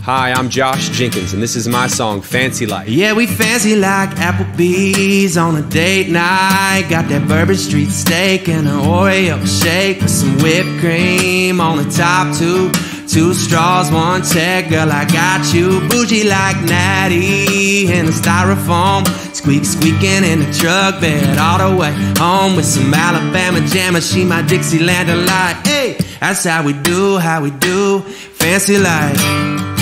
Hi, I'm Josh Jenkins, and this is my song, Fancy Like. Yeah, we fancy like Applebee's on a date night. Got that Bourbon Street steak and an Oreo shake with some whipped cream on the top two. 2 straws, 1 check, girl, I got you. Bougie like Natty in the styrofoam. Squeaking in the truck bed all the way home with some Alabama Jammer. She my Dixieland delight. Hey, that's how we do, fancy like.